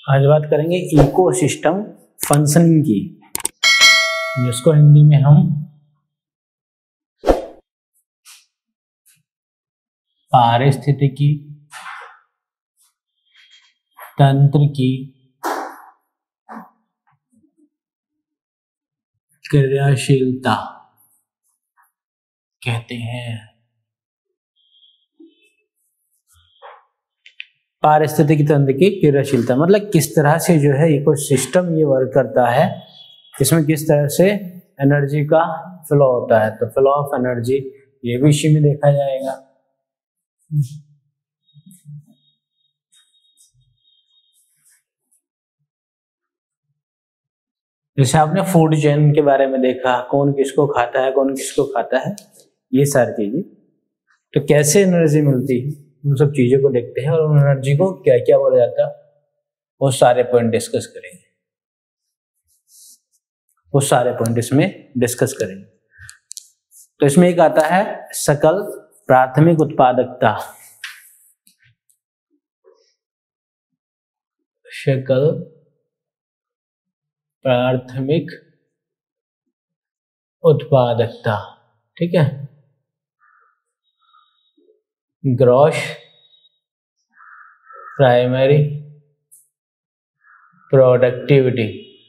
आज बात करेंगे इकोसिस्टम फंक्शनिंग की, जिसको हिंदी में हम पारिस्थितिकी तंत्र की क्रियाशीलता कहते हैं। पारिस्थितिकी तंत्र की क्रियाशीलता मतलब किस तरह से जो है इकोसिस्टम ये वर्क करता है, इसमें किस तरह से एनर्जी का फ्लो होता है। तो फ्लो ऑफ एनर्जी ये भी इसी में देखा जाएगा। जैसे आपने फूड चेन के बारे में देखा, कौन किसको खाता है, कौन किसको खाता है, ये सारी चीजें। तो कैसे एनर्जी मिलती है, उन सब चीजों को देखते हैं और उन एनर्जी को क्या क्या बोला जाता है वो सारे पॉइंट डिस्कस करेंगे। वो सारे पॉइंट इसमें डिस्कस करेंगे। तो इसमें एक आता है सकल प्राथमिक उत्पादकता। सकल प्राथमिक उत्पादकता, ठीक है। ग्रॉस प्राइमरी प्रोडक्टिविटी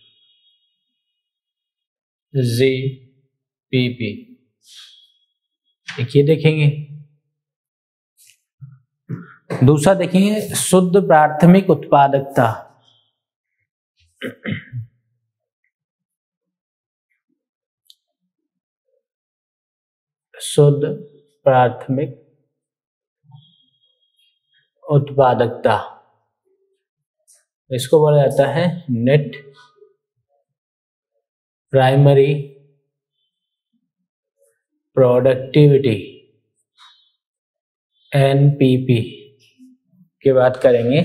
जीपीपी, देखिए देखेंगे। दूसरा देखेंगे शुद्ध प्राथमिक उत्पादकता। शुद्ध प्राथमिक उत्पादकता, इसको बोला जाता है नेट प्राइमरी प्रोडक्टिविटी एनपीपी की बात करेंगे।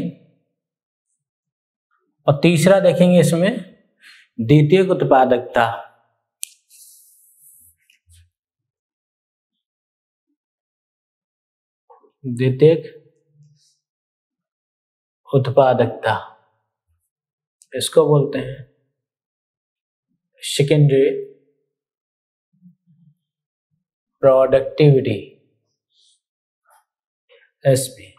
और तीसरा देखेंगे इसमें द्वितीयक उत्पादकता। द्वितीयक उत्पादकता इसको बोलते हैं सेकेंडरी प्रोडक्टिविटी एसपी।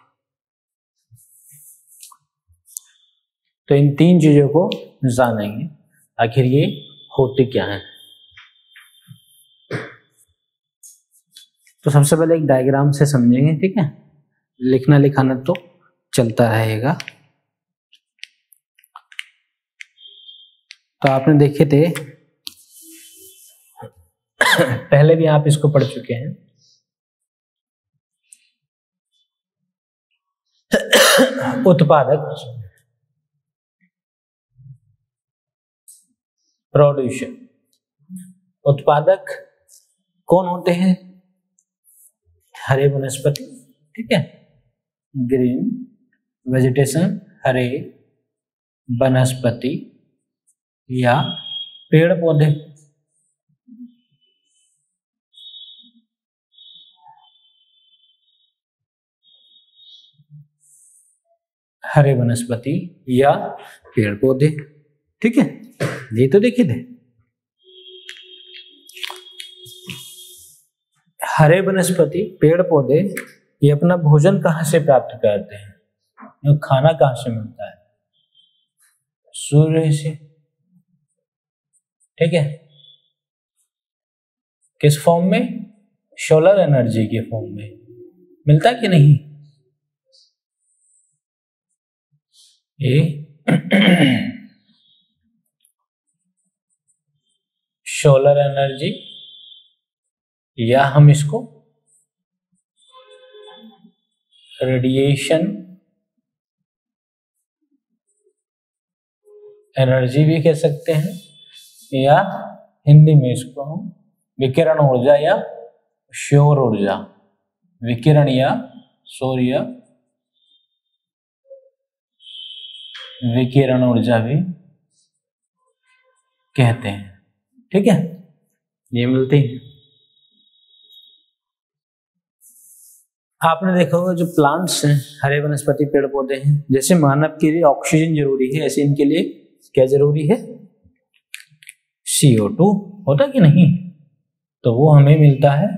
तो इन तीन चीजों को जानेंगे आखिर ये होते क्या है। तो सबसे पहले एक डायग्राम से समझेंगे, ठीक है। लिखना लिखाना तो चलता रहेगा। तो आपने देखे थे पहले भी, आप इसको पढ़ चुके हैं। उत्पादक प्रोड्यूसर। उत्पादक कौन होते हैं? हरे वनस्पति, ठीक है। ग्रीन वेजिटेशन, हरे वनस्पति या पेड़ पौधे। हरे वनस्पति या पेड़ पौधे, ठीक है। ये तो देखे थे। हरे वनस्पति पेड़ पौधे ये अपना भोजन कहाँ से प्राप्त करते हैं? खाना कहाँ से मिलता है? सूर्य से, ठीक है। किस फॉर्म में? सोलर एनर्जी के फॉर्म में मिलता कि नहीं? ये सोलर एनर्जी, या हम इसको रेडिएशन एनर्जी भी कह सकते हैं, या हिंदी में इसको हम विकिरण ऊर्जा या सौर ऊर्जा, विकिरण या सौर या विकिरण ऊर्जा भी कहते हैं, ठीक है। ये मिलती है। आपने देखा होगा जो प्लांट्स हैं, हरे वनस्पति पेड़ पौधे हैं, जैसे मानव के लिए ऑक्सीजन जरूरी है, ऐसे इनके लिए क्या जरूरी है? CO2 होता कि नहीं? तो वो हमें मिलता है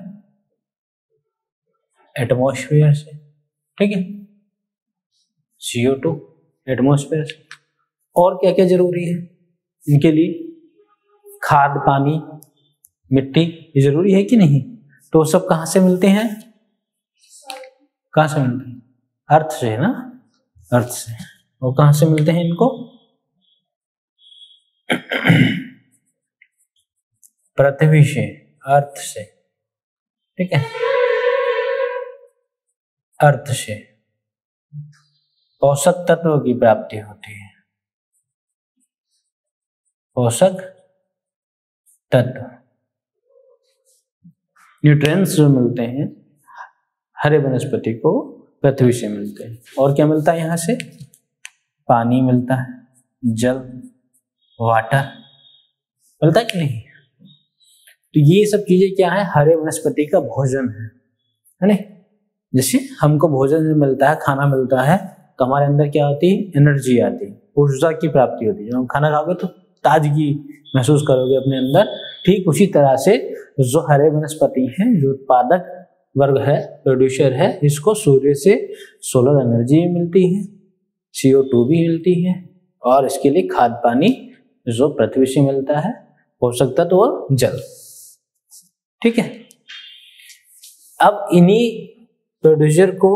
एटमॉस्फेयर से, ठीक है, CO2 एटमॉस्फेयर से। और क्या क्या जरूरी है इनके लिए? खाद, पानी, मिट्टी, ये जरूरी है कि नहीं? तो वो सब कहाँ से मिलते हैं? कहाँ से मिलते हैं? अर्थ से, ना, अर्थ से। वो कहाँ से मिलते हैं इनको? पृथ्वी से, अर्थ से, ठीक है, अर्थ से पोषक तत्व की प्राप्ति होती है। पोषक तत्व, न्यूट्रिएंट्स जो मिलते हैं हरे वनस्पति को पृथ्वी से मिलते हैं। और क्या मिलता है यहाँ से? पानी मिलता है, जल, वाटर मिलता है कि नहीं? तो ये सब चीजें क्या है? हरे वनस्पति का भोजन है ना? जैसे हमको भोजन मिलता है, खाना मिलता है, तो हमारे अंदर क्या होती है? एनर्जी आती है, ऊर्जा की प्राप्ति होती है। जब हम खाना खाओगे तो ताजगी महसूस करोगे अपने अंदर। ठीक उसी तरह से जो हरे वनस्पति हैं, जो उत्पादक वर्ग है, प्रोड्यूसर है, इसको सूर्य से सोलर एनर्जी भी मिलती है, CO2 भी मिलती है, और इसके लिए खाद पानी जो पृथ्वी से मिलता है, पोषक तत्व और जल, ठीक है। अब इन्हीं प्रोड्यूसर को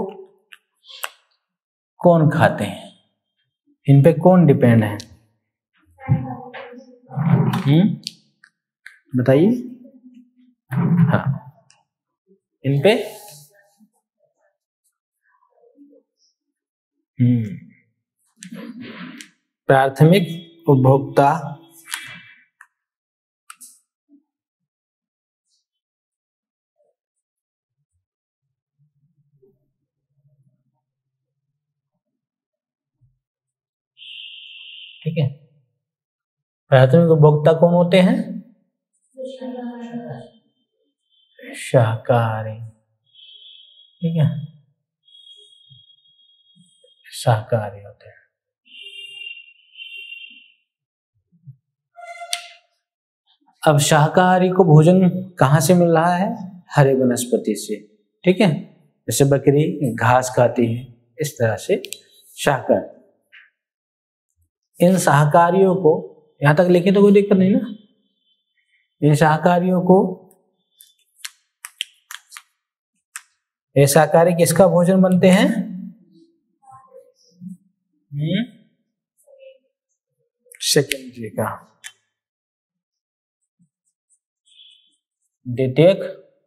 कौन खाते हैं? इन पे कौन डिपेंड है? बताइए। हाँ, इन पे प्राथमिक उपभोक्ता ठीक है। प्राथमिक उपभोक्ता कौन होते हैं? शाकाहारी, ठीक है, शाकाहारी होते हैं। अब शाकाहारी को भोजन कहाँ से मिल रहा है? हरे वनस्पति से, ठीक है। जैसे बकरी घास खाती है, इस तरह से शाकाहारी। इन शाकाहारियों को, यहां तक लिखे तो कोई दिक्कत नहीं ना? इन शाकाहारियों को, ये शाकाहारी किसका भोजन बनते हैं? सेकेंडरी का, द्वितीयक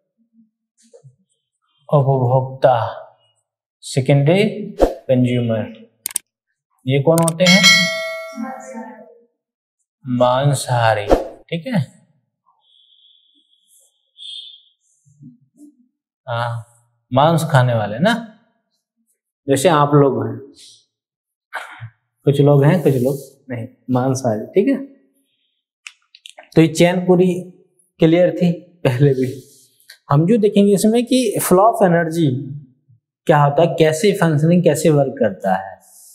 उपभोक्ता, सेकेंडरी कंज्यूमर। ये कौन होते हैं? मांसाहारी, ठीक है। हाँ, मांस खाने वाले ना, जैसे आप लोग हैं, कुछ लोग हैं, कुछ लोग नहीं, मांसाहारी, ठीक है। तो ये चेन पूरी क्लियर थी पहले भी। हम जो देखेंगे इसमें कि फ्लो ऑफ एनर्जी क्या होता है, कैसे फंक्शनिंग, कैसे वर्क करता है।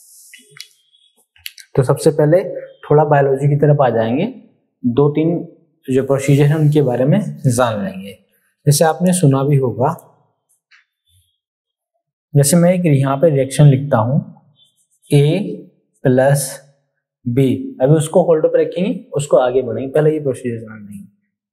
तो सबसे पहले थोड़ा बायोलॉजी की तरफ आ जाएंगे, 2-3 जो प्रोसीजर है उनके बारे में जान लेंगे। जैसे आपने सुना भी होगा, जैसे मैं एक यहाँ पे रिएक्शन लिखता हूं A+B, अभी उसको होल्ड पर रखेंगे, उसको आगे बढ़ेंगे, पहले ये प्रोसीजर जान लेंगे,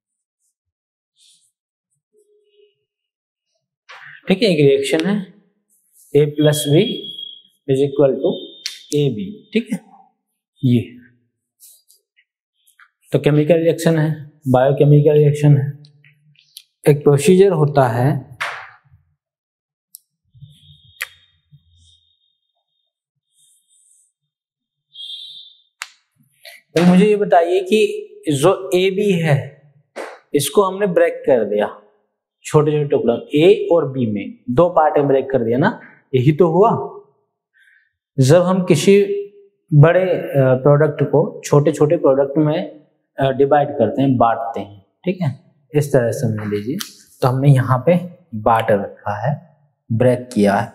ठीक है। एक रिएक्शन है A+B = AB, ठीक है। ये तो केमिकल रिएक्शन है, बायोकेमिकल रिएक्शन है। एक प्रोसीजर होता है तो मुझे ये बताइए कि जो AB है इसको हमने ब्रेक कर दिया, छोटे छोटे टुकड़ों, A और B में 2 पार्ट में ब्रेक कर दिया ना, यही तो हुआ। जब हम किसी बड़े प्रोडक्ट को छोटे छोटे प्रोडक्ट में डिवाइड करते हैं, बांटते हैं, ठीक है, इस तरह से समझ लीजिए। तो हमने यहाँ पे बांट रखा है, ब्रेक किया है।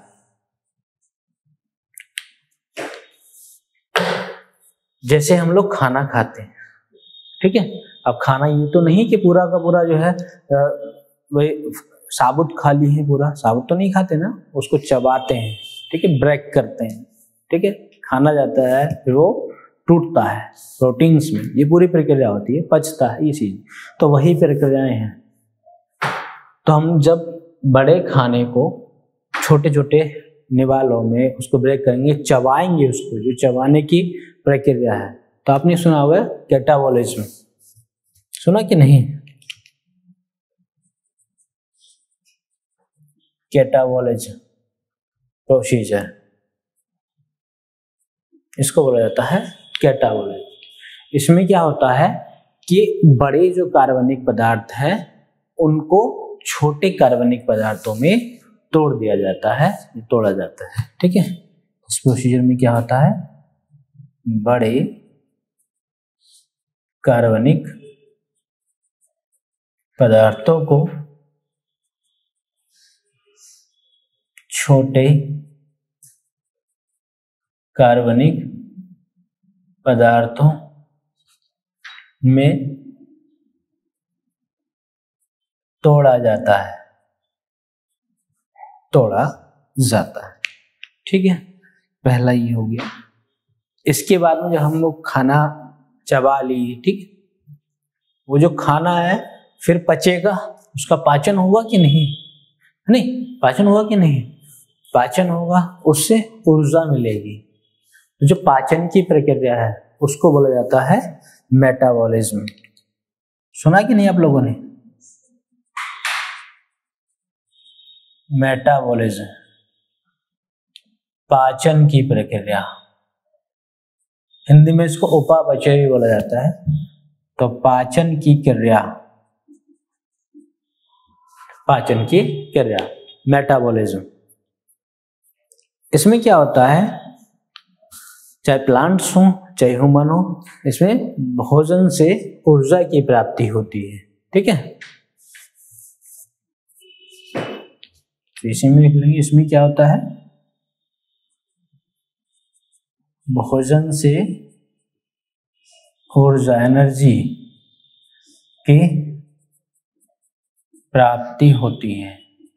जैसे हम लोग खाना खाते हैं, ठीक है, अब खाना ये तो नहीं कि पूरा का पूरा जो है वही साबुत खा ली है, पूरा साबुत तो नहीं खाते ना, उसको चबाते हैं, ठीक है, ब्रेक करते हैं, ठीक है, खाना जाता है फिर वो टूटता है प्रोटीन्स में, ये पूरी प्रक्रिया होती है, पचता है ये चीज, तो वही प्रक्रियाएं हैं। तो हम जब बड़े खाने को छोटे छोटे निवालों में उसको ब्रेक करेंगे, चबाएंगे उसको, जो चबाने की प्रक्रिया है, तो आपने सुना होगा कैटाबॉलिज्म, सुना कि नहीं? कैटाबॉलिज्म प्रोसीजर, इसको बोला जाता है कैटाबॉलिज्म। इसमें क्या होता है कि बड़े जो कार्बनिक पदार्थ है उनको छोटे कार्बनिक पदार्थों में तोड़ दिया जाता है, तोड़ा जाता है, ठीक है। इस प्रोसीजर में क्या होता है, बड़े कार्बनिक पदार्थों को छोटे कार्बनिक पदार्थों में तोड़ा जाता है, तोड़ा जाता है, ठीक है। पहला ये हो गया। इसके बाद में जब हम लोग खाना चबा लिए, ठीक, वो जो खाना है फिर पचेगा, उसका पाचन होगा कि नहीं, नहीं पाचन होगा कि नहीं, पाचन होगा, उससे ऊर्जा मिलेगी। तो जो पाचन की प्रक्रिया है उसको बोला जाता है मेटाबॉलिज्म। सुना कि नहीं आप लोगों ने? मेटाबॉलिज्म, पाचन की प्रक्रिया, हिंदी में इसको उपापचय भी बोला जाता है। तो पाचन की क्रिया, पाचन की क्रिया मेटाबॉलिज्म। इसमें क्या होता है, चाहे प्लांट्स हो चाहे ह्यूमन हो, इसमें भोजन से ऊर्जा की प्राप्ति होती है, ठीक है। तो इसी में लिख लेंगे, इसमें क्या होता है, भोजन से ऊर्जा, एनर्जी की प्राप्ति होती है।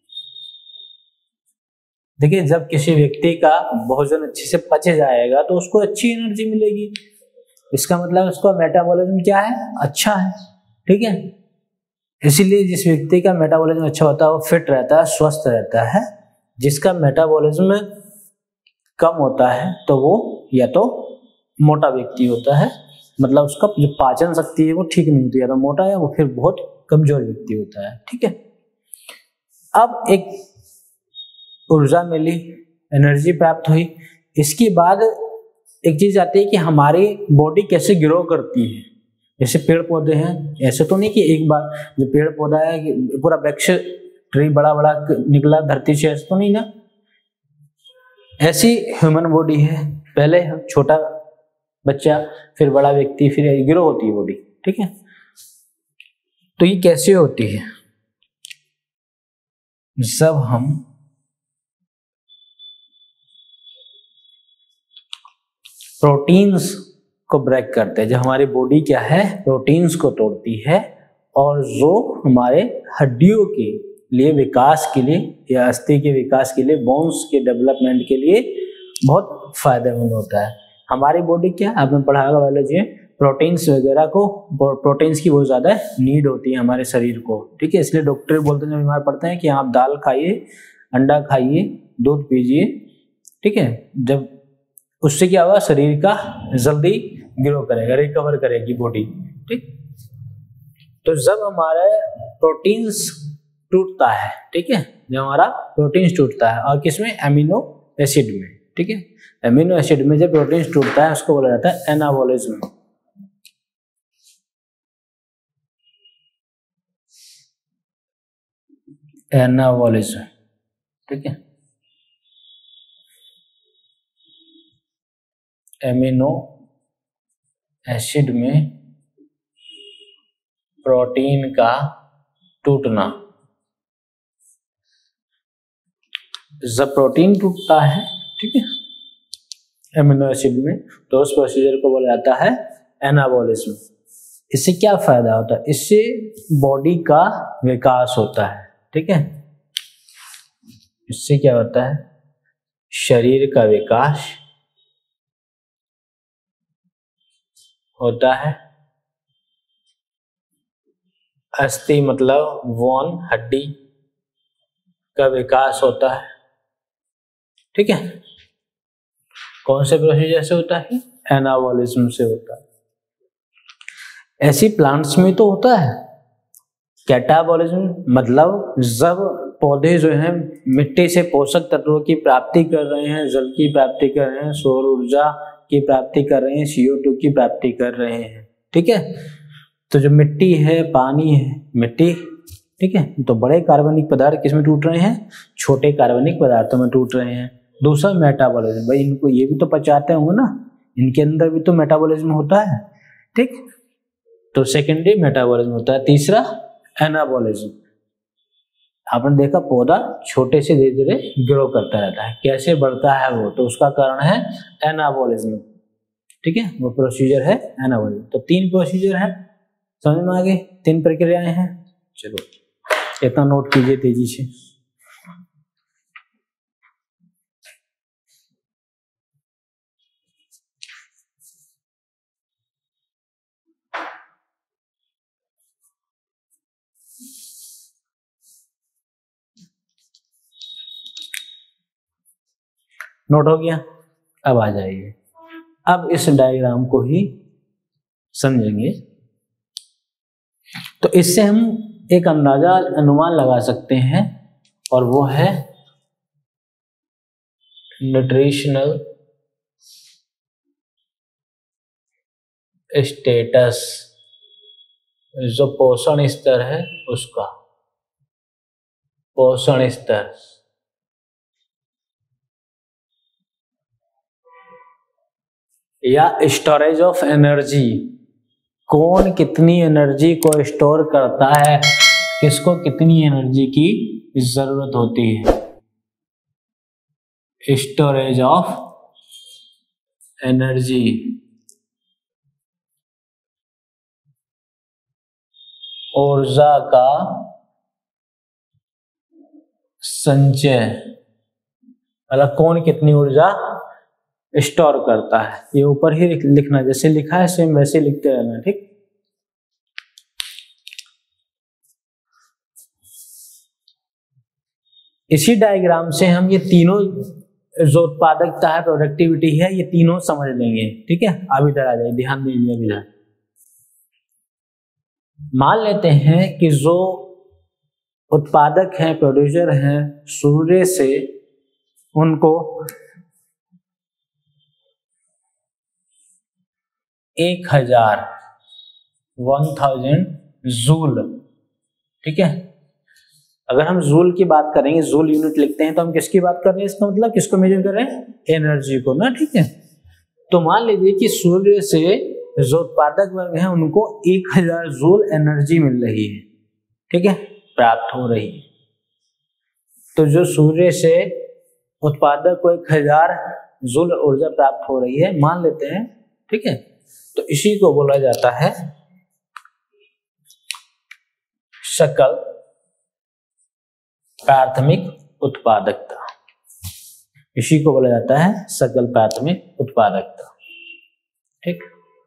देखिए जब किसी व्यक्ति का भोजन अच्छे से पच जाएगा तो उसको अच्छी एनर्जी मिलेगी, इसका मतलब उसका मेटाबॉलिज्म क्या है, अच्छा है, ठीक है। इसीलिए जिस व्यक्ति का मेटाबॉलिज्म अच्छा होता है वो फिट रहता है, स्वस्थ रहता है। जिसका मेटाबॉलिज्म कम होता है तो वो या तो मोटा व्यक्ति होता है, मतलब उसका जो पाचन शक्ति है वो ठीक नहीं होती, या तो मोटा है, वो फिर बहुत कमजोर व्यक्ति होता है, ठीक है। अब एक ऊर्जा मिली, एनर्जी प्राप्त हुई, इसके बाद एक चीज आती है कि हमारी बॉडी कैसे ग्रो करती है। जैसे पेड़ पौधे हैं, ऐसे तो नहीं कि एक बार जो पेड़ पौधा है कि पूरा वृक्ष ट्री बड़ा बड़ा निकला धरती से, ऐसे तो नहीं ना। ऐसी ह्यूमन बॉडी है, पहले छोटा बच्चा, फिर बड़ा व्यक्ति, फिर ग्रो होती है बॉडी, ठीक है। तो ये कैसे होती है, जब हम प्रोटीन्स को ब्रेक करते हैं, जब हमारी बॉडी क्या है प्रोटीन्स को तोड़ती है, और जो हमारे हड्डियों के लिए विकास के लिए या अस्थि के विकास के लिए, बोन्स के डेवलपमेंट के लिए बहुत फायदेमंद होता है। हमारी बॉडी क्या, आपने पढ़ा होगा बायोलॉजी में, प्रोटीन्स वगैरह को, प्रोटीन्स की बहुत ज्यादा नीड होती है हमारे शरीर को, ठीक है। इसलिए डॉक्टर बोलते हैं जब बीमार पड़ते हैं कि आप दाल खाइए, अंडा खाइए, दूध पीजिए, ठीक है। जब उससे क्या होगा, शरीर का जल्दी ग्रो करेगा, रिकवर करेगी बॉडी, ठीक। तो जब हमारा प्रोटीन्स टूटता है, ठीक है, जब हमारा प्रोटीन्स टूटता है, और किसमें, एमिनो एसिड में, ठीक है, एमिनो एसिड में जब प्रोटीन्स टूटता है उसको बोला जाता है एनाबॉलिज्म। एनाबॉलिज्म, ठीक है। एमिनो एसिड में प्रोटीन का टूटना, जब प्रोटीन टूटता है, ठीक है, एमिनो एसिड में, तो उस प्रोसीजर को बोला जाता है एनाबॉलिज्म। इससे क्या फायदा होता है? इससे बॉडी का विकास होता है, ठीक है। इससे क्या होता है? शरीर का विकास होता है। अस्थि मतलब बोन, हड्डी का विकास होता है, ठीक है। कौन से प्रोसीजर से होता है? एनाबॉलिज्म से होता है। ऐसी प्लांट्स में तो होता है। कैटाबॉलिज्म मतलब जब पौधे जो हैं मिट्टी से पोषक तत्वों की प्राप्ति कर रहे हैं, जल की प्राप्ति कर रहे हैं, सौर ऊर्जा की प्राप्ति कर रहे हैं, CO2 की प्राप्ति कर रहे हैं, ठीक है। तो जो मिट्टी है, पानी है, मिट्टी, ठीक है, तो बड़े कार्बनिक पदार्थ किसमें टूट रहे हैं? छोटे कार्बनिक पदार्थों में टूट रहे हैं। दूसरा मेटाबॉलिज्म, भाई इनको ये भी तो पचाते होंगे ना, इनके अंदर भी तो मेटाबॉलिज्म होता है, ठीक। तो सेकेंडरी मेटाबॉलिज्म होता है। तीसरा एनाबॉलिज्म। आपने देखा पौधा छोटे से धीरे धीरे ग्रो करता रहता है, कैसे बढ़ता है वो? तो उसका कारण है एनाबॉलिज्म, ठीक है, वो प्रोसीजर है एनाबॉलिज्म। तो 3 प्रोसीजर है, समझ में आ गए? 3 प्रक्रियाएं हैं। चलो इतना नोट कीजिए तेजी से। नोट हो गया? अब आ जाइए, अब इस डायग्राम को ही समझेंगे। तो इससे हम एक अंदाजा, अनुमान लगा सकते हैं, और वो है न्यूट्रिशनल स्टेटस, जो पोषण स्तर है उसका, पोषण स्तर। या स्टोरेज ऑफ एनर्जी, कौन कितनी एनर्जी को स्टोर करता है, किसको कितनी एनर्जी की जरूरत होती है। स्टोरेज ऑफ एनर्जी, ऊर्जा का संचय, मतलब कौन कितनी ऊर्जा स्टोर करता है। ये ऊपर ही लिखना, जैसे लिखा है सेम वैसे लिखते रहना, ठीक। इसी डायग्राम से हम ये तीनों, जो उत्पादकता है, प्रोडक्टिविटी है, ये तीनों समझ लेंगे, ठीक है। अब इधर आ जाए, ध्यान दीजिए इधर। मान लेते हैं कि जो उत्पादक हैं, प्रोड्यूसर हैं, सूर्य से उनको 1000 जूल, ठीक है। अगर हम जूल की बात करेंगे, जूल यूनिट लिखते हैं, तो हम किसकी बात कर रहे हैं? इसका मतलब किसको मेजर कर रहे हैं? एनर्जी को ना, ठीक है। तो मान लीजिए कि सूर्य से जो उत्पादक वर्ग है उनको 1000 जूल एनर्जी मिल रही है, ठीक है, प्राप्त हो रही है। तो जो सूर्य से उत्पादक को 1000 जूल ऊर्जा प्राप्त हो रही है, मान लेते हैं, ठीक है। तो इसी को बोला जाता है सकल प्राथमिक उत्पादकता। इसी को बोला जाता है सकल प्राथमिक उत्पादकता, ठीक।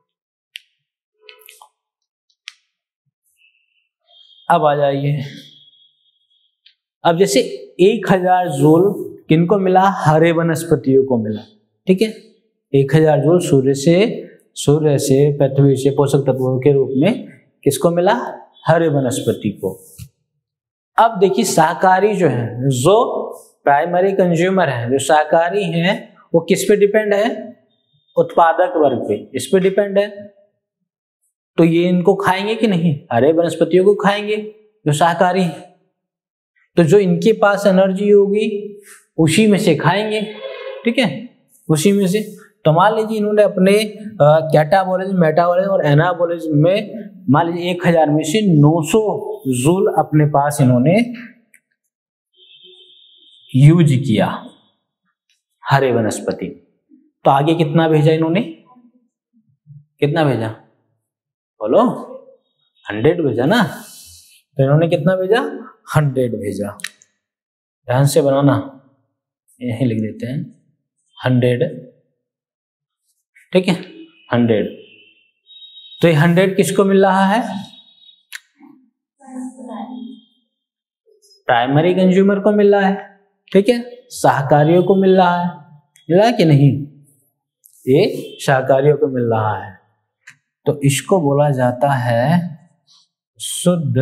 अब आ जाइए, अब जैसे 1000 जूल किनको मिला? हरे वनस्पतियों को मिला, ठीक है। 1000 जूल सूर्य से, पृथ्वी से पोषक तत्वों के रूप में किसको मिला? हरे वनस्पति को। अब देखिए शाकाहारी जो है, जो प्राइमरी कंज्यूमर है, जो शाकाहारी हैं, वो किस पे डिपेंड है? उत्पादक वर्ग पे, इस पे डिपेंड है। तो ये इनको खाएंगे कि नहीं? हरे वनस्पतियों को खाएंगे जो शाकाहारी है। तो जो इनके पास एनर्जी होगी उसी में से खाएंगे, ठीक है, उसी में से। तो मान लीजिए इन्होंने अपने कैटाबॉलिज्म, मेटाबॉलिज्म और एनाबॉलिज्म में मान लीजिए 1000 में से 900 जूल अपने पास इन्होंने यूज किया हरे वनस्पति, तो आगे कितना भेजा इन्होंने, कितना भेजा बोलो, 100 भेजा ना। तो इन्होंने कितना भेजा, 100 भेजा। ध्यान से बनाना, यही लिख देते हैं 100, ठीक है 100। तो ये 100 किसको मिल रहा है, प्राइमरी कंज्यूमर को मिल रहा है, ठीक है, शाकाहारियों को मिल रहा है, मिल रहा है कि नहीं, ये शाकाहारियों को मिल रहा है। तो इसको बोला जाता है शुद्ध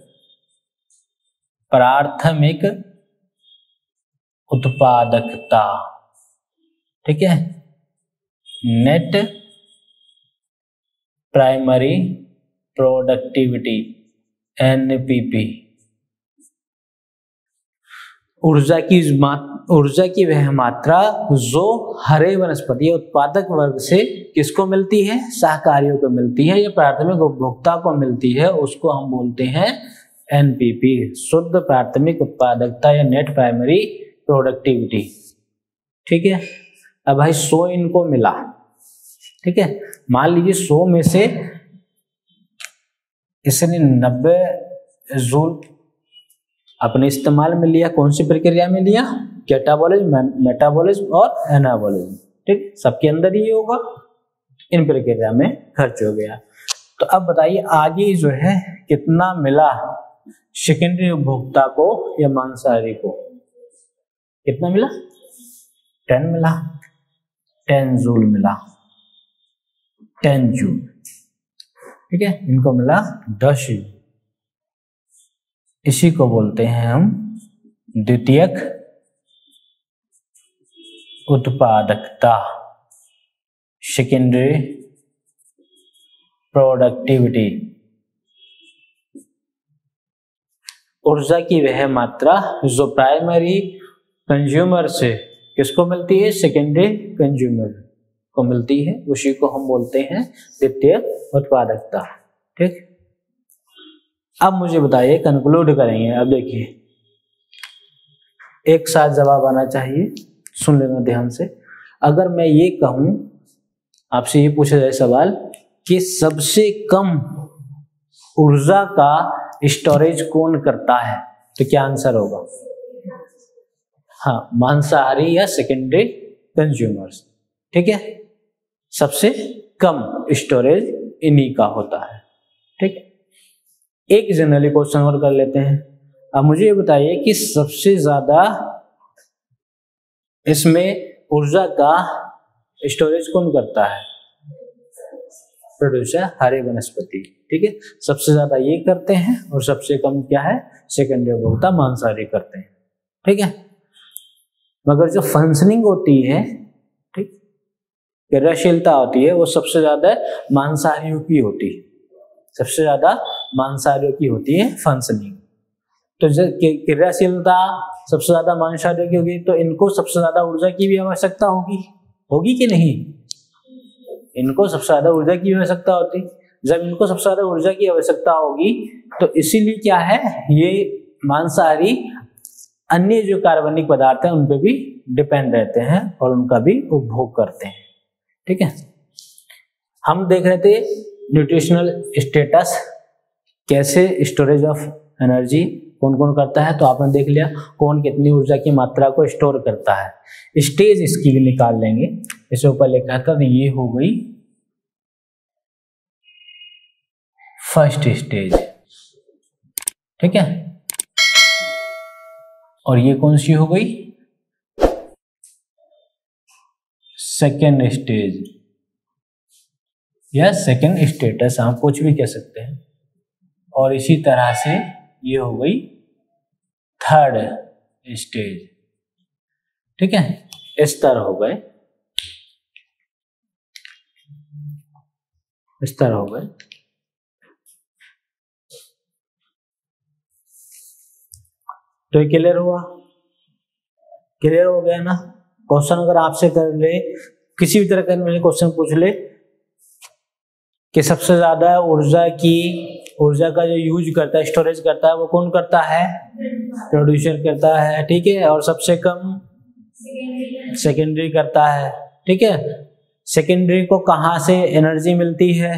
प्राथमिक उत्पादकता, ठीक है, नेट प्राइमरी प्रोडक्टिविटी, एनपीपी। ऊर्जा की वह मात्रा जो हरे वनस्पति उत्पादक वर्ग से किसको मिलती है, शाकाहारियों को मिलती है या प्राथमिक उपभोक्ता को मिलती है, उसको हम बोलते हैं एनपीपी, शुद्ध प्राथमिक उत्पादकता या नेट प्राइमरी प्रोडक्टिविटी, ठीक है। अब भाई 100 इनको मिला, ठीक है, मान लीजिए 100 में से इसने 90 जूल अपने इस्तेमाल में लिया, कौन सी प्रक्रिया में लिया, कैटाबॉलिज्म, मेटाबॉलिज्म और एनाबॉलिज्म, ठीक, सबके अंदर ही होगा, इन प्रक्रिया में खर्च हो गया। तो अब बताइए आगे जो है कितना मिला सेकेंडरी उपभोक्ता को या मांसाहारी को, कितना मिला, 10 मिला, 10 जूल मिला, 10 जूल, ठीक है, इनको मिला 10 जूल। इसी को बोलते हैं हम द्वितीयक उत्पादकता, सेकेंडरी प्रोडक्टिविटी। ऊर्जा की वह मात्रा जो प्राइमरी कंज्यूमर से किसको मिलती है, सेकेंडरी कंज्यूमर को मिलती है, उसी को हम बोलते हैं द्वितीय उत्पादकता, ठीक। अब मुझे बताइए, कंक्लूड करेंगे। अब देखिए एक साथ जवाब आना चाहिए, सुन लेना ध्यान से। अगर मैं ये कहूं, आपसे ये पूछा जाए सवाल कि सबसे कम ऊर्जा का स्टोरेज कौन करता है, तो क्या आंसर होगा, हाँ, मांसाहारी या सेकेंडरी कंज्यूमर्स, ठीक है, सबसे कम स्टोरेज इन्हीं का होता है, ठीक है। एक जनरली क्वेश्चन और कर लेते हैं। अब मुझे ये बताइए कि सबसे ज्यादा इसमें ऊर्जा का स्टोरेज कौन करता है, प्रोड्यूसर हरे वनस्पति, ठीक है, सबसे ज्यादा ये करते हैं और सबसे कम क्या है, सेकेंडरी उपभोक्ता मांसाहारी करते हैं, ठीक है। मगर जो फंक्शनिंग होती है, ठीक, क्रियाशीलता होती है, वो सबसे ज्यादा मांसाहारियों की होती है, सबसे ज्यादा मांसाहारियों की होती है फंक्शनिंग। तो जब क्रियाशीलता सबसे ज्यादा मांसाहारियों की होगी, तो इनको सबसे ज्यादा ऊर्जा की भी आवश्यकता होगी कि नहीं, इनको सबसे ज्यादा ऊर्जा की आवश्यकता होती। जब इनको सबसे ज्यादा ऊर्जा की आवश्यकता होगी तो इसीलिए क्या है, ये मांसाहारी अन्य जो कार्बनिक पदार्थ हैं उन पे भी डिपेंड रहते हैं और उनका भी उपभोग करते हैं, ठीक है। हम देख रहे थे न्यूट्रिशनल स्टेटस, कैसे स्टोरेज ऑफ एनर्जी कौन कौन करता है, तो आपने देख लिया कौन कितनी ऊर्जा की मात्रा को स्टोर करता है। स्टेज इसकी भी निकाल लेंगे, इसे ऊपर लिखा था, ये हो गई फर्स्ट स्टेज, ठीक है, और ये कौन सी हो गई, सेकेंड स्टेज या सेकेंड स्टेटस, आप कुछ भी कह सकते हैं। और इसी तरह से ये हो गई थर्ड स्टेज, ठीक है, इस तरह हो गए, इस तरह हो गए। तो ये क्लियर हुआ, क्लियर हो गया ना। क्वेश्चन अगर आपसे कर ले, किसी भी तरह का क्वेश्चन पूछ ले कि सबसे ज्यादा ऊर्जा की ऊर्जा का जो यूज करता है, स्टोरेज करता है, वो कौन करता है? प्रोड्यूसर करता है, ठीक है। और सबसे कम सेकेंडरी करता है, ठीक है। सेकेंडरी को कहाँ से एनर्जी मिलती है?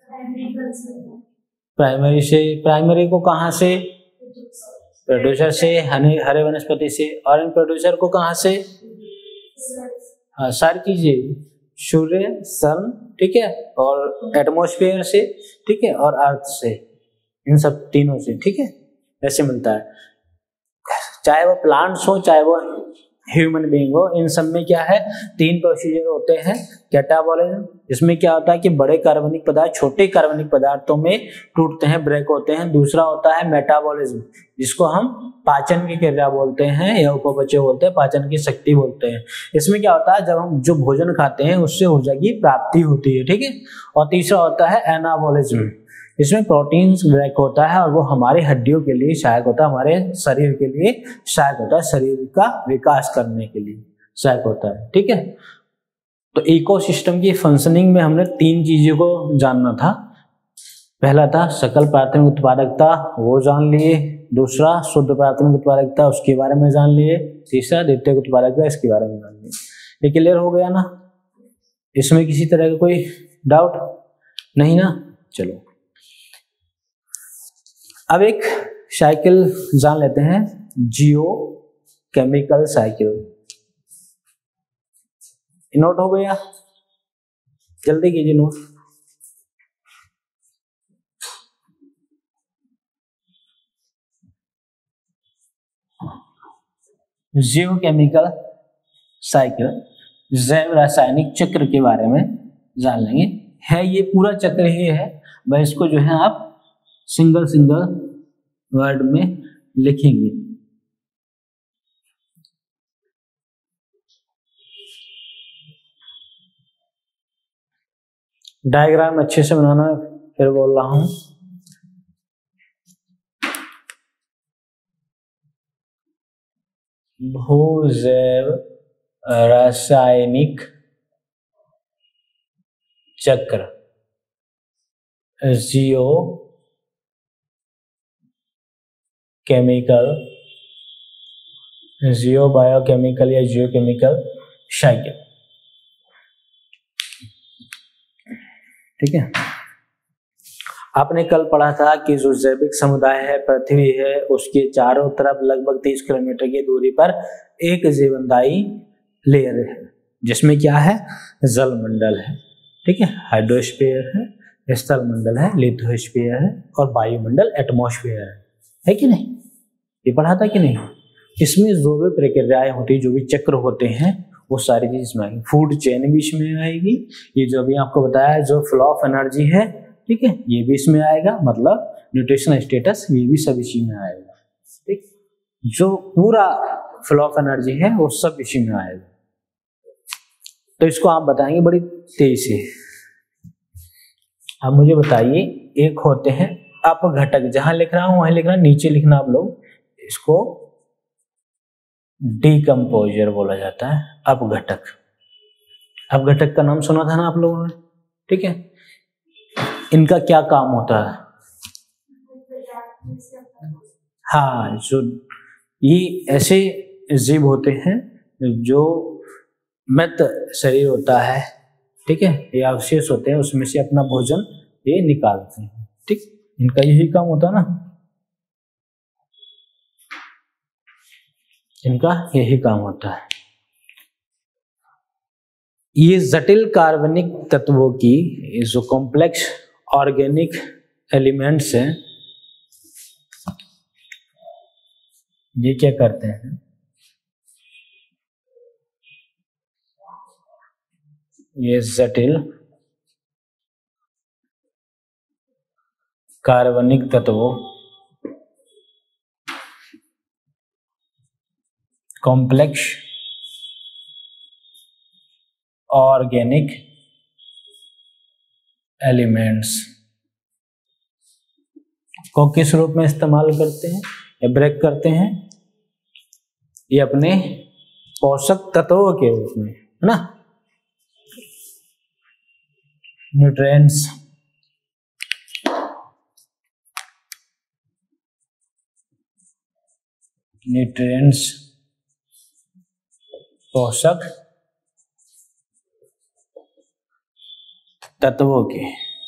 प्राइमरी से। प्राइमरी को कहाँ से? प्रोड्यूसर से, हरे वनस्पति से। और इन प्रोड्यूसर को कहाँ से? हाँ, सारी चीजें, सूर्य, सन, ठीक है, और एटमॉस्फेयर से, ठीक है, और अर्थ से, इन सब तीनों से, ठीक है, ऐसे मिलता है। चाहे वो प्लांट्स हो, चाहे वो ह्यूमन बीइंग हो, इन सब में क्या है? 3 प्रोसीजर होते हैं। कैटाबॉलिज्म, इसमें क्या होता है कि बड़े कार्बनिक पदार्थ छोटे कार्बनिक पदार्थों में टूटते हैं, ब्रेक होते हैं। दूसरा होता है मेटाबॉलिज्म, जिसको हम पाचन की क्रिया बोलते हैं या उपपचय बोलते हैं, पाचन की शक्ति बोलते हैं। इसमें क्या होता है, जब हम जो भोजन खाते हैं उससे ऊर्जा की प्राप्ति होती है, ठीक है। और तीसरा होता है एनाबॉलिज्म, इसमें प्रोटीन्स ब्रेक होता है और वो हमारे हड्डियों के लिए सहायक होता है, हमारे शरीर के लिए सहायक होता है, शरीर का विकास करने के लिए सहायक होता है, ठीक है। तो इकोसिस्टम की फंक्शनिंग में हमने 3 चीजों को जानना था। पहला था सकल प्राथमिक उत्पादकता, वो जान लिए। दूसरा शुद्ध प्राथमिक उत्पादकता, उसके बारे में जान लिए। तीसरा द्वितीयक उत्पादकता, इसके बारे में जान लिए। ये क्लियर हो गया ना? इसमें किसी तरह का कोई डाउट नहीं ना? चलो अब एक साइकिल जान लेते हैं, जियो केमिकल साइकिल। नोट हो गया? जल्दी कीजिए नोट। जियो केमिकल साइकिल जैव रासायनिक चक्र के बारे में जान लेंगे। है ये पूरा चक्र ही है, बस इसको जो है आप सिंगल वर्ड में लिखेंगे। डायग्राम अच्छे से बनाना, फिर बोल रहा हूं। भूजैव रासायनिक चक्र, जियो केमिकल, जियो बायोकेमिकल या जियो केमिकल साइकिल, ठीक है। आपने कल पढ़ा था कि जो जैविक समुदाय है, पृथ्वी है, उसके चारों तरफ लगभग 30 किलोमीटर की दूरी पर एक जीवनदायी लेयर है, जिसमें क्या है? जल मंडल है, ठीक है, हाइड्रोस्फीयर है, स्थल मंडल है, लिथोस्फीयर है, और वायुमंडल एटमॉस्फेयर है कि नहीं? ये पढ़ा था कि नहीं? इसमें जो भी प्रक्रियाएं होती है, जो भी चक्र होते हैं, वो सारी चीज इसमें आएगी। फूड चेन भी इसमें आएगी। ये जो अभी आपको बताया जो फ्लो ऑफ एनर्जी है, ठीक है, ये भी इसमें आएगा, मतलब न्यूट्रिशन स्टेटस, ये भी सब इसी में आएगा, ठीक। जो पूरा फ्लो ऑफ एनर्जी है वो सब इसी में आएगा। तो इसको आप बताएंगे बड़ी तेजी से। अब मुझे बताइए, एक होते हैं अपघटक, जहां लिख रहा हूं वहीं लिखना, नीचे लिखना आप लोग। इसको डीकम्पोजर बोला जाता है, अपघटक। अपघटक का नाम सुना था ना आप लोगों ने, ठीक है। इनका क्या काम होता है? हाँ, जो ये ऐसे जीव होते हैं जो मृत शरीर होता है, ठीक है, ये अवशेष होते हैं, उसमें से अपना भोजन ये निकालते हैं, ठीक। इनका यही काम होता है ना, इनका यही काम होता है। ये जटिल कार्बनिक तत्वों की जो कॉम्प्लेक्स ऑर्गेनिक एलिमेंट्स हैं, ये क्या करते हैं? ये जटिल कार्बनिक तत्वों, कॉम्प्लेक्स ऑर्गेनिक एलिमेंट्स को किस रूप में इस्तेमाल करते हैं या ब्रेक करते हैं? ये अपने पोषक तत्वों के रूप में, है ना, न्यूट्रिएंट्स न्यूट्रिएंट्स पोषक तत्वों के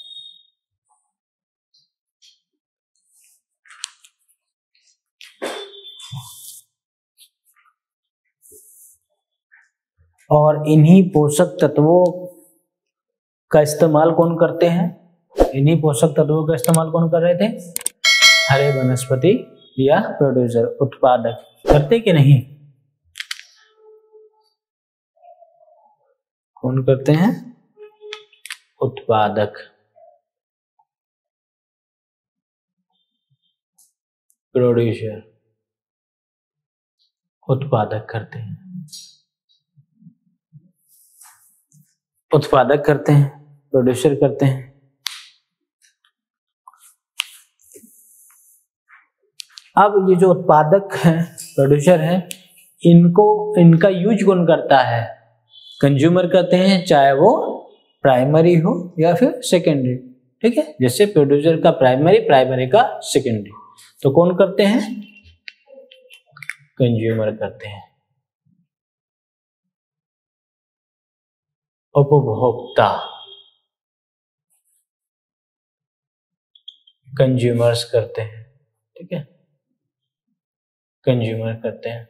और इन्हीं पोषक तत्वों का इस्तेमाल कौन करते हैं? इन्हीं पोषक तत्वों का इस्तेमाल कौन कर रहे थे? हरे वनस्पति या प्रोड्यूसर, उत्पादक करते कि नहीं? कौन करते हैं? उत्पादक, प्रोड्यूसर, उत्पादक करते हैं, उत्पादक करते हैं, प्रोड्यूसर करते हैं। अब ये जो उत्पादक हैं, प्रोड्यूसर हैं, इनका यूज कौन करता है? कंज्यूमर करते हैं, चाहे वो प्राइमरी हो या फिर सेकेंडरी। ठीक है, जैसे प्रोड्यूसर का प्राइमरी, प्राइमरी का सेकेंडरी, तो कौन करते हैं? कंज्यूमर करते हैं, उपभोक्ता, कंज्यूमर्स करते हैं। ठीक है, कंज्यूमर करते हैं।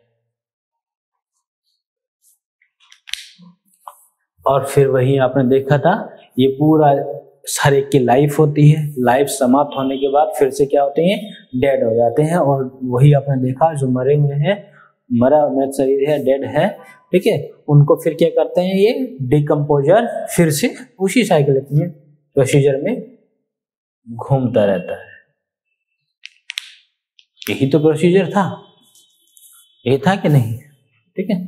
और फिर वही आपने देखा था, ये पूरा हर एक की लाइफ होती है, लाइफ समाप्त होने के बाद फिर से क्या होते हैं? डेड हो जाते हैं। और वही आपने देखा, जो मरे हुए हैं, मरा हुआ शरीर है, डेड है, ठीक है, उनको फिर क्या करते हैं? ये डिकम्पोजर फिर से उसी साइकिल में, प्रोसीजर में घूमता रहता है। यही तो प्रोसीजर था, ये था कि नहीं? ठीक है,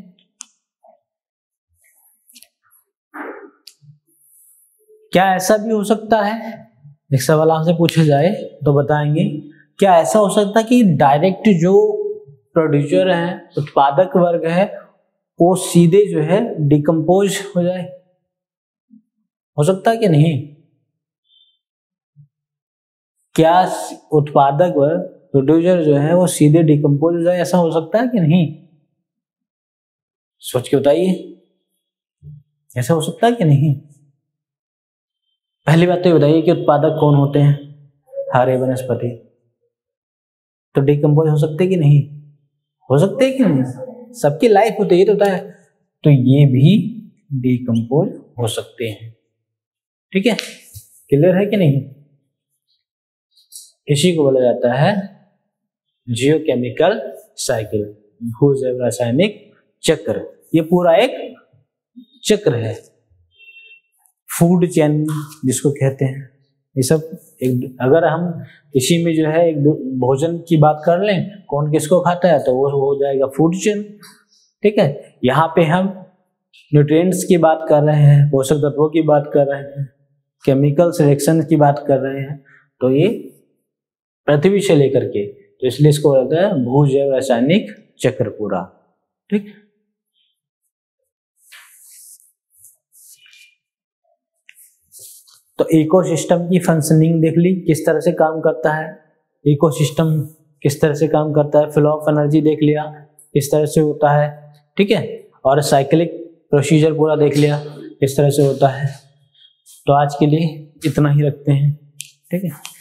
क्या ऐसा भी हो सकता है, एक सवाल आपसे पूछा जाए तो बताएंगे, क्या ऐसा हो सकता है कि डायरेक्ट जो प्रोड्यूसर है, उत्पादक वर्ग है, वो सीधे जो है डिकम्पोज हो जाए? हो सकता है कि नहीं? क्या उत्पादक वर्ग, प्रोड्यूसर जो है, वो सीधे डिकम्पोज हो जाए? ऐसा हो सकता है कि नहीं? सोच के बताइए, ऐसा हो सकता है कि नहीं? पहली बात तो ये बताइए कि उत्पादक कौन होते हैं? हरे वनस्पति। तो डिकम्पोज हो सकते कि नहीं? हो सकते कि नहीं? सबकी लाइफ होती है, तो होता है, तो ये भी डिकम्पोज हो सकते हैं। ठीक है, क्लियर है कि नहीं? इसी को बोला जाता है जियोकेमिकल साइकिल, भूजैव रासायनिक चक्र। ये पूरा एक चक्र है, फूड चेन जिसको कहते हैं। ये सब एक, अगर हम इसी में जो है एक भोजन की बात कर लें, कौन किसको खाता है, तो वो हो जाएगा फूड चेन। ठीक है, यहाँ पे हम न्यूट्रिएंट्स की बात कर रहे हैं, पोषक तत्वों की बात कर रहे हैं, केमिकल सिलेक्शन की बात कर रहे हैं, तो ये पृथ्वी से लेकर के, तो इसलिए इसको बोलते हैं भूजैव रासायनिक चक्र पूरा। ठीक, तो इकोसिस्टम की फंक्शनिंग देख ली, किस तरह से काम करता है, इकोसिस्टम किस तरह से काम करता है, फ्लो ऑफ एनर्जी देख लिया किस तरह से होता है। ठीक है, और साइक्लिक प्रोसीजर पूरा देख लिया किस तरह से होता है। तो आज के लिए इतना ही रखते हैं। ठीक है।